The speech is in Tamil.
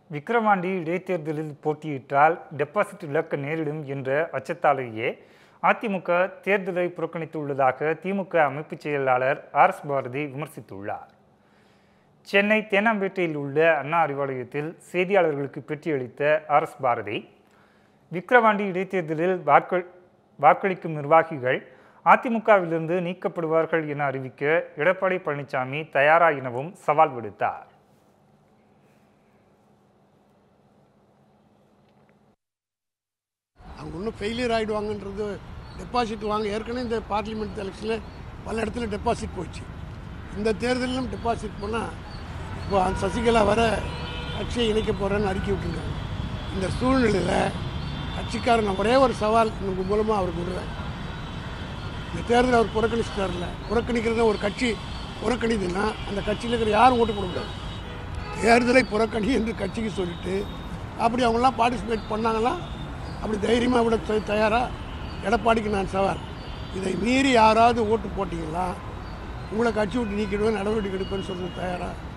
விக்கிரவாண்டி இடைத்தேர்தலில் போட்டியிட்டால் டெபாசிட் இழக்க நேரிடும் என்ற அச்சத்தாலேயே அதிமுக தேர்தலை புறக்கணித்துள்ளதாக திமுக அமைப்பு செயலாளர் RS பாரதி விமர்சித்துள்ளார். சென்னை தேனாம்பேட்டையில் உள்ள அண்ணா அறிவாலயத்தில் செய்தியாளர்களுக்கு பேட்டியளித்த RS பாரதி, விக்கிரவாண்டி இடைத்தேர்தலில் வாக்களிக்கும் நிர்வாகிகள் அதிமுகவிலிருந்து நீக்கப்படுவார்கள் என அறிவிக்க எடப்பாடி பழனிசாமி தயாரா எனவும் சவால் விடுத்தார். அவங்க இன்னும் ஃபெயிலியர் ஆகிடுவாங்கன்றது டெபாசிட் வாங்க ஏற்கனவே இந்த பார்லிமெண்ட் எலெக்ஷனில் பல இடத்துல டெபாசிட் போச்சு. இந்த தேர்தலிலும் டெபாசிட் போனால் இப்போ அந்த சசிகலா வர கட்சியை இணைக்க போகிறேன்னு அறிக்கை விட்டுருக்காங்க. இந்த சூழ்நிலையில் கட்சிக்காரன் நான் ஒரே ஒரு சவால் உங்கள் மூலமாக அவருக்கு விடுறேன். இந்த தேர்தலை அவர் புறக்கணிச்சிட்டார்ல, புறக்கணிக்கிறத ஒரு கட்சி புறக்கணிதுன்னா அந்த கட்சியில் இருக்கிற யாரும் ஓட்டு போட முடியாது. தேர்தலை புறக்கணி என்று கட்சிக்கு சொல்லிட்டு அப்படி அவங்களாம் பார்ட்டிசிபேட் பண்ணாங்களா, அப்படி தைரியமாக விட தயாராக எடப்பாடிக்கு நான் சவால். இதை மீறி யாராவது ஓட்டு போட்டிங்களா உங்களை கட்சி விட்டு நீக்கிடுவேன், நடவடிக்கை எடுப்பேன்னு சொல்கிறது தயாராக